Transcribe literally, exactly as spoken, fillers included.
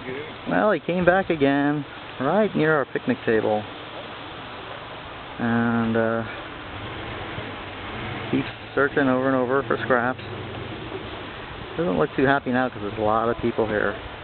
Well, he came back again, right near our picnic table. And uh, keeps searching over and over for scraps. Doesn't look too happy now because there's a lot of people here.